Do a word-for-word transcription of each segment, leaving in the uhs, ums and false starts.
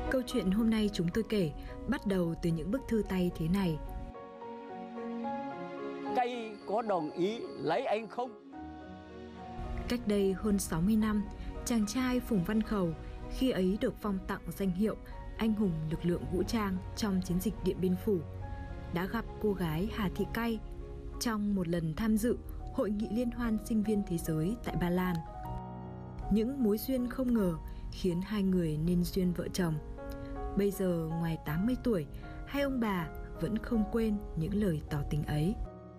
Câu chuyện hôm nay chúng tôi kể bắt đầu từ những bức thư tay thế này. Cây có đồng ý lấy anh không? Cách đây hơn sáu mươi năm, chàng trai Phùng Văn Khẩu khi ấy được phong tặng danh hiệu anh hùng lực lượng vũ trang trong chiến dịch Điện Biên Phủ, đã gặp cô gái Hà Thị Cay trong một lần tham dự Hội nghị Liên hoan sinh viên thế giới tại Ba Lan. Những mối duyên không ngờ khiến hai người nên duyên vợ chồng. Bây giờ ngoài tám mươi tuổi, hai ông bà vẫn không quên những lời tỏ tình ấy.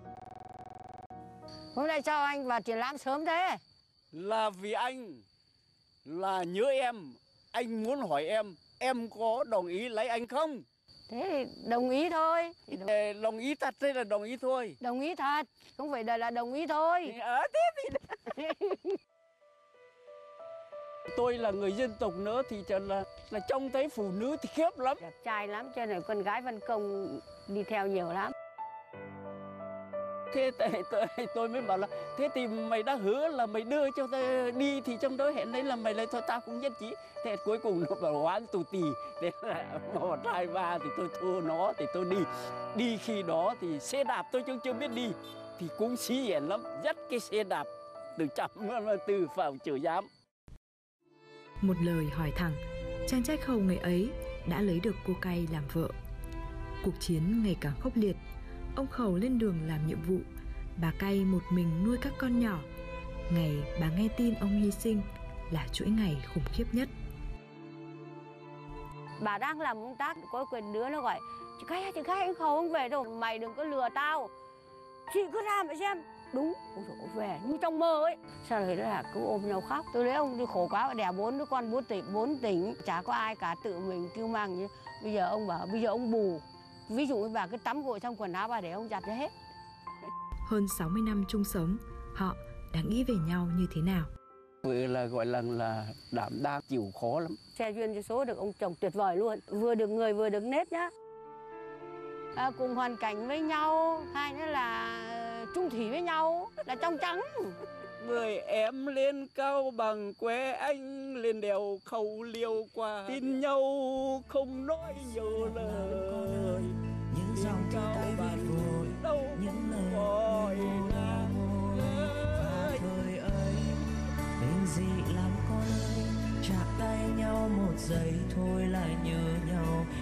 Hôm nay sao anh vào triển lãm sớm thế? Là vì anh là nhớ em, anh muốn hỏi em, em có đồng ý lấy anh không? Thế thì đồng ý thôi. Thì đồng... đồng ý thật hay là đồng ý thôi? Đồng ý thật, không phải là đồng ý thôi. Ờ thế thì tôi là người dân tộc nữa thì chẳng là là trông thấy phụ nữ thì khiếp lắm. Đẹp trai lắm, cho nên con gái Văn Công đi theo nhiều lắm. Thế tôi, tôi mới bảo là thế thì mày đã hứa là mày đưa cho tôi đi thì trong đó hẹn đấy là mày lấy thôi, tao cũng nhất trí. Thế cuối cùng nó bảo oán tù tì, thế là một hai ba thì tôi thua nó thì tôi đi. Đi khi đó thì xe đạp tôi chưa chưa biết đi thì cũng xí hiển lắm, dắt cái xe đạp từ chậm từ vào chợ giám. Một lời hỏi thẳng, chàng trai Khẩu ngày ấy đã lấy được cô Cay làm vợ. Cuộc chiến ngày càng khốc liệt, ông Khẩu lên đường làm nhiệm vụ, bà Cay một mình nuôi các con nhỏ. Ngày bà nghe tin ông hy sinh là chuỗi ngày khủng khiếp nhất. Bà đang làm công tác, có quyền đứa nó gọi chị Cay, chị Cay anh Khẩu không về đâu, mày đừng có lừa tao, chị cứ ra mà xem. Đúng, ôi dồi, về như trong mơ ấy. Sau đấy là cứ ôm nhau khóc. Tôi lấy ông đi khổ quá, đẻ bốn đứa con bốn tỉnh, bốn tỉnh, chả có ai cả, tự mình kêu mang như. Bây giờ ông bảo bây giờ ông bù. Ví dụ như bà cứ tắm gội xong quần áo bà để ông giặt cho hết. Hơn sáu mươi năm chung sống, họ đã nghĩ về nhau như thế nào? Vừa là gọi là là đảm đang chịu khó lắm. Xe duyên cho số được ông chồng tuyệt vời luôn, vừa được người vừa được nết nhá. À, cùng hoàn cảnh với nhau, hai nữa là chung thủy với nhau, là trong trắng. Người em lên cao bằng quê, anh lên đèo Khẩu liêu qua. Tin nhau không nói nhiều lời, những dòng cao bằng vội đâu những lời và thời ấy bên gì lắm con ơi, chạm tay nhau một giây thôi là nhớ nhau.